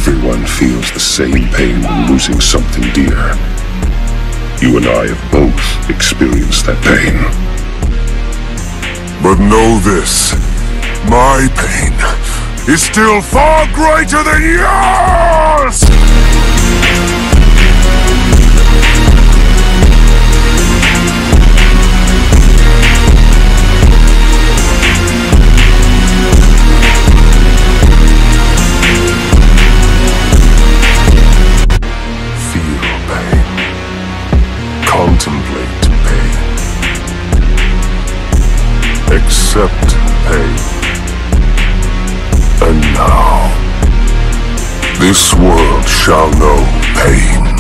Everyone feels the same pain when losing something dear. You and I have both experienced that pain. But know this, my pain is still far greater than yours! Contemplate pain. Accept pain. And now, this world shall know pain.